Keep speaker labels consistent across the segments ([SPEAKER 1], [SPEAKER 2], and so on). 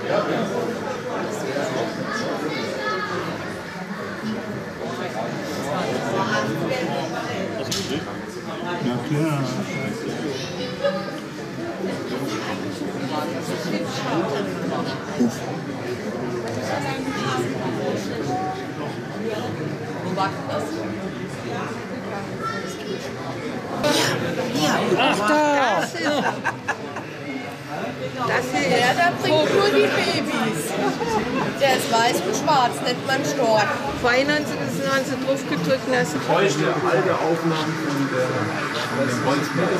[SPEAKER 1] Ja, klar.
[SPEAKER 2] Wo war das?
[SPEAKER 3] Ach, da!
[SPEAKER 2] Das hier, ja, da bringt nur die Babys. Der ist weiß und schwarz, nennt man Storch.
[SPEAKER 3] Vorhin haben sie drauf gedrückt und hast
[SPEAKER 4] bräuchte alte Aufnahmen von dem Holzberg.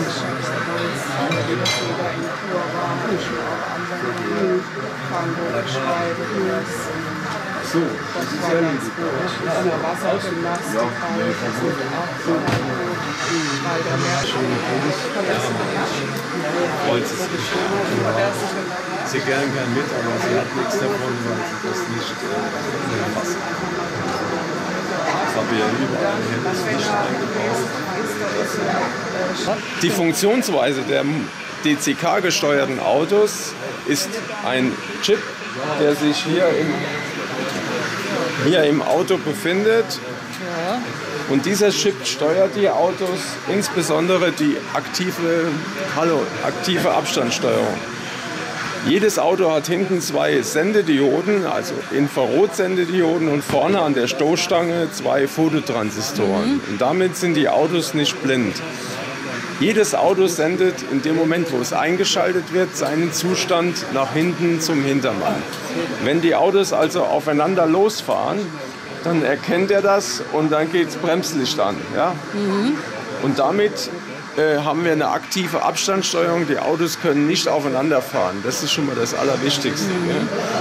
[SPEAKER 4] So, das ist ja lieb. Freut sich. Sie gern mit, aber sie hat nichts davon, weil sie das nicht erfasst. Das habe ich ja überall hier nicht eingebaut. Die Funktionsweise der DCK-gesteuerten Autos ist ein Chip, der sich hier im Auto befindet. Und dieser Chip steuert die Autos, insbesondere die aktive Abstandssteuerung. Jedes Auto hat hinten zwei Sendedioden, also Infrarotsendedioden, und vorne an der Stoßstange zwei Phototransistoren. Und damit sind die Autos nicht blind. Jedes Auto sendet in dem Moment, wo es eingeschaltet wird, seinen Zustand nach hinten zum Hintermann. Wenn die Autos also aufeinander losfahren, dann erkennt er das und dann geht das Bremslicht an. Ja? Und damit haben wir eine aktive Abstandssteuerung. Die Autos können nicht aufeinander fahren. Das ist schon mal das Allerwichtigste. Ja?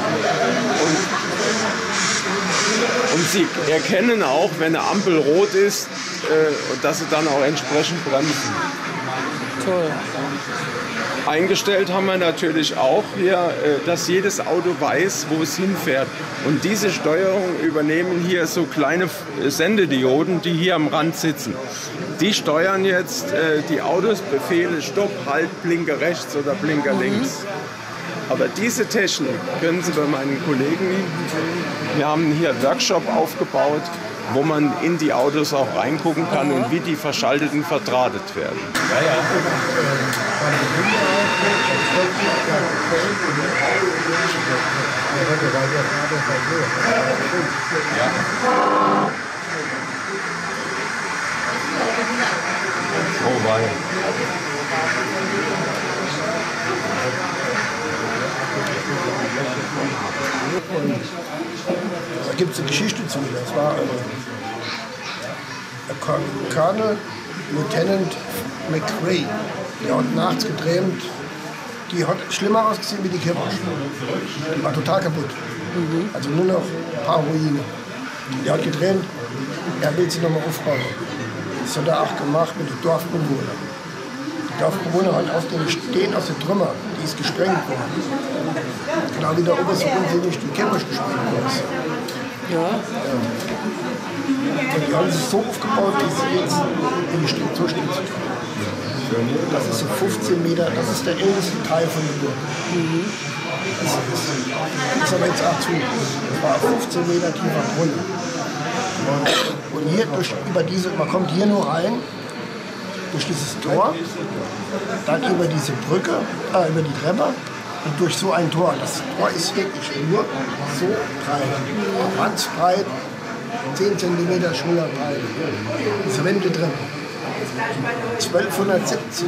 [SPEAKER 4] Und sie erkennen auch, wenn eine Ampel rot ist, dass sie dann auch entsprechend bremsen.
[SPEAKER 3] toll.
[SPEAKER 4] Eingestellt haben wir natürlich auch hier, dass jedes Auto weiß, wo es hinfährt. Und diese Steuerung übernehmen hier so kleine Sendedioden, die hier am Rand sitzen. Die steuern jetzt die Autos, Befehle Stopp, Halt, Blinker rechts oder Blinker links. Aber diese Technik können Sie bei meinen Kollegen, wir haben hier einen Workshop aufgebaut, wo man in die Autos auch reingucken kann und wie die verschaltet und verdrahtet werden. Oh wei.
[SPEAKER 5] Da gibt es eine Geschichte zu. Das war Colonel Lieutenant McRae. Der hat nachts geträumt. Die hat schlimmer ausgesehen wie die Kirche. Die war total kaputt. Also nur noch ein paar Ruinen. Der hat geträumt, er will sie nochmal aufbauen. Das hat er auch gemacht mit den Dorfbewohnern. Die Dorfbewohner hat auf den Stehen aus den Trümmern, die ist gesprengt worden. Genau wie der oberste unsinnig die Kirche gesprengt ist.
[SPEAKER 3] Ja.
[SPEAKER 5] Und die haben sich so aufgebaut, dass sie jetzt in die Stadt so steht. Das ist so 15 Meter, das ist der älteste Teil von der Burg. Das ist aber jetzt auch zu. Das war 15 Meter tiefer Brunnen. Und hier man kommt hier nur rein, durch dieses Tor, dann über diese Brücke, über die Treppe und durch so ein Tor. Das Tor ist wirklich nur so breit, ganz breit, 10 cm Schulterbreit. Diese Wendeltreppe. 1270.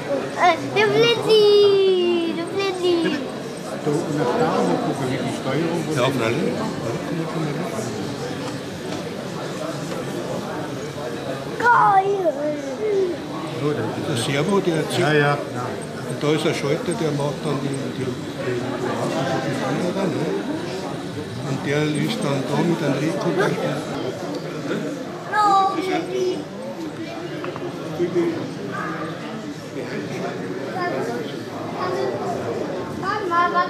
[SPEAKER 6] Der Blitzi! Der Blitzi!
[SPEAKER 1] Da nach da gucken, wie die Steuerung.
[SPEAKER 7] Ja, auf alle.
[SPEAKER 6] Geil!
[SPEAKER 7] Der Servo, der zieht.
[SPEAKER 1] Ja, ja.
[SPEAKER 7] Und da ist ein Schalter, der macht dann die Feuer, ne? Und der ist dann da mit einem Rico beispielsweise.
[SPEAKER 6] Mama, was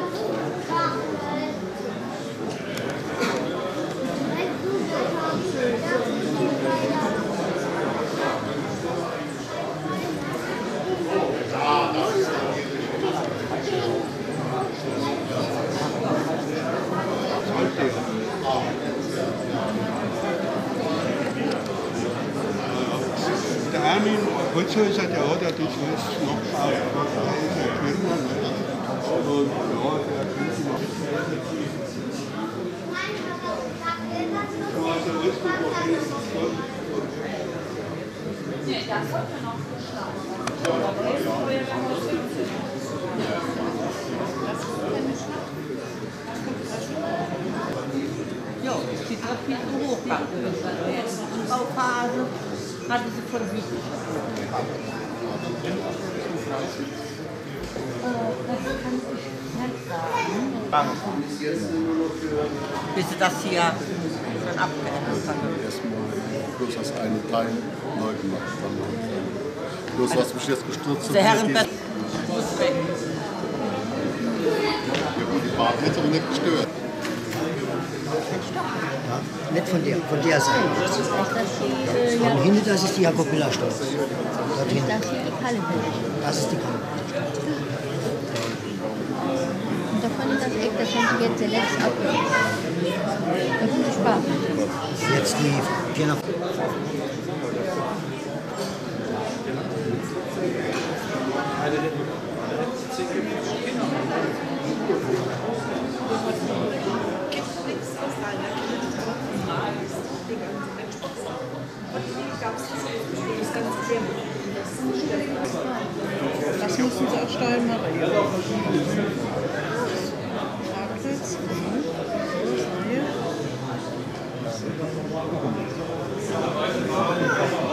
[SPEAKER 7] Der Armin Holzhäuser, der hat ja das alles nachgebaut. Der ist ein Firma, ne? Und ja, der kennt sich noch.
[SPEAKER 8] Ja, die Trapeze hochbacken. In der ersten Bauphase hatte sie von Wien. Bis sie das hier dann abgeändert hat.
[SPEAKER 9] Erstmal bloß das eine Teil neu gemacht. Bloß was mich jetzt gestürzt
[SPEAKER 8] Der
[SPEAKER 9] hat.
[SPEAKER 8] Herrenbett muss weg.
[SPEAKER 9] Die Fahrt jetzt aber nicht gestört.
[SPEAKER 10] Nicht von der Seite. Von hinten, das ist die Jakobilla-Straße. Dort hinten.
[SPEAKER 6] Das hier die Kallenwelle.
[SPEAKER 10] Das ist die Kallenwelle.
[SPEAKER 6] Und davon ist das Eck, das haben sie jetzt der letzte abgehört. Da sind sie Spaß.
[SPEAKER 10] Jetzt die 4
[SPEAKER 3] Das müssen sie auch steuern, Maria. Parkplatz. Hier.